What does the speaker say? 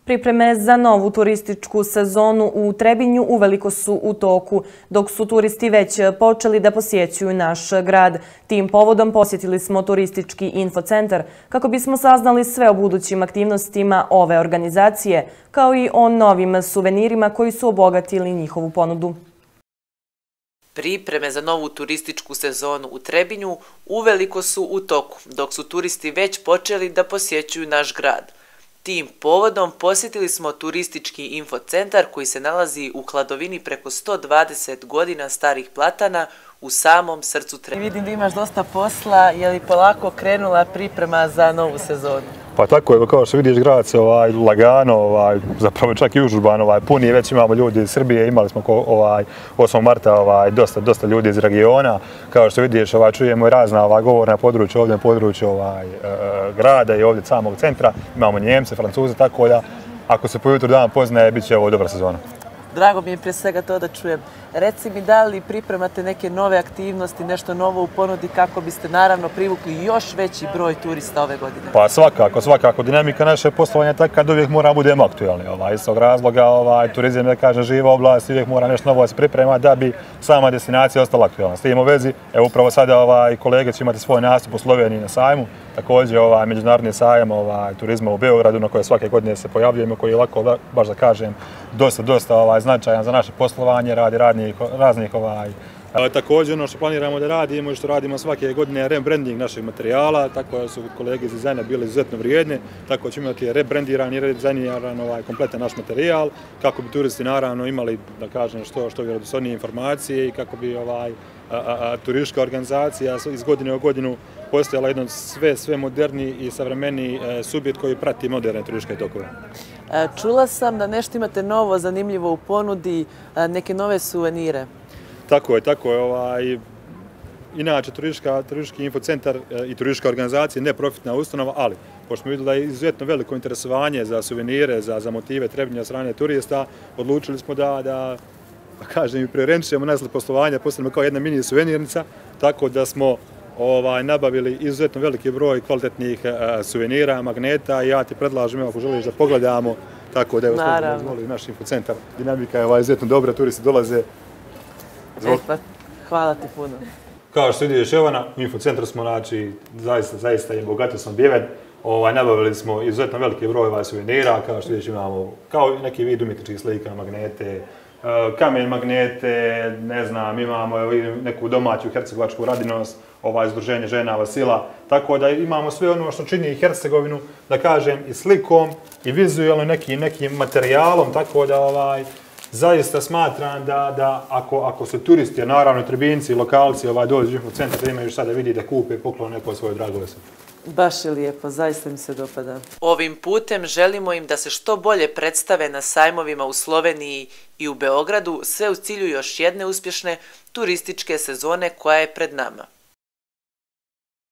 Pripreme za novu turističku sezonu u Trebinju uveliko su u toku, dok su turisti već počeli da posjećuju naš grad. Tim povodom posjetili smo turistički infocentar kako bismo saznali sve o budućim aktivnostima ove organizacije, kao i o novim suvenirima koji su obogatili njihovu ponudu. Pripreme za novu turističku sezonu u Trebinju uveliko su u toku, dok su turisti već počeli da posjećuju naš grad. Tim povodom posjetili smo turistički infocentar koji se nalazi u hladovini preko 120 godina starih platana u samom srcu Trebinja. Vidim da imaš dosta posla, je li polako krenula priprema za novu sezonu? Pa tako je, kao što vidiš, grad se lagano, zapravo čak i užurban puni, već imamo ljudi iz Srbije, imali smo 8. marta dosta ljudi iz regiona. Kao što vidiš, čujemo i razna govorna područja ovdje na području grada i ovdje samog centra. Imamo Njemce, Francuze, tako da ako se po jutru dan poznaje, bit će ovo dobra sezona. Drago mi je prije svega to da čujem. Reci mi, da li pripremate neke nove aktivnosti, nešto novo u ponudi kako biste naravno privukli još veći broj turista ove godine? Pa svakako. Dinamika naše poslovanja je takva da uvijek moramo budemo aktualni. Iz tog razloga turizam je, kažem, živa oblast, uvijek mora nešto novo se pripremati da bi sama destinacija ostala aktualna. S tim u vezi, evo upravo sada kolege će imati svoj nastup u Sloveniji na sajmu, također međunarodni sajam turizma u Beogradu na koje svake godine se pojavljujemo, koji je lako, baš da kažem, dosta značajan za naše poslovanje, radi raznih Također ono što planiramo da radimo i što radimo svake godine je rebranding našeg materijala, tako da su kolege iz dizajna bili izuzetno vrijedne, tako ćemo imati rebrandiran i redizajniran kompletan naš materijal, kako bi turisti naravno imali, da kažem, što vjerodostojnije informacije i kako bi turistička organizacija iz godine u godinu postojala jedan sve moderniji i savremeniji subjekt koji prati moderne turističke tokove. Čula sam da nešto imate novo, zanimljivo u ponudi, neke nove suvenire. Tako je. Inače, turistički infocentar i turistička organizacija je neprofitna ustanova, ali pošto smo vidjeli da je izuzetno veliko interesovanje za suvenire, za motive Trebinja od strane turista, odlučili smo da kažem, i preorenčujemo nasled poslovanja, postavimo kao jedna mini suvenirnica, tako da smo nabavili izuzetno veliki broj kvalitetnih suvenira, magneta i ja ti predlažem, ako želiš da pogledamo, tako da je uzvoli naš infocentar. Dinamika je izuzetno dobra, turisti dolaze. Hvala ti puno. Kao što vidiš, Jovana, u infocentru smo, zaista je bogato sam bijeven. Nabavili smo izuzetno veliki broj suvenira, kao što vidiš imamo kao neki vid umjetničkih slika, magnete, kamen magnete, ne znam, imamo neku domaću hercegovačku radinost, Združenje žena Vasila, tako da imamo sve ono što čini Hercegovinu, da kažem, i slikom, i vizualno nekim materijalom, tako da zaista smatram da ako su turisti, a naravno Trebinci i lokalci dođu u centar da imaju šta da vidi, da kupe, poklone neko svoje drago veselje. Baš je lijepo, zaista mi se dopada. Ovim putem želimo im da se što bolje predstave na sajmovima u Sloveniji i u Beogradu, sve u cilju još jedne uspješne turističke sezone koja je pred nama.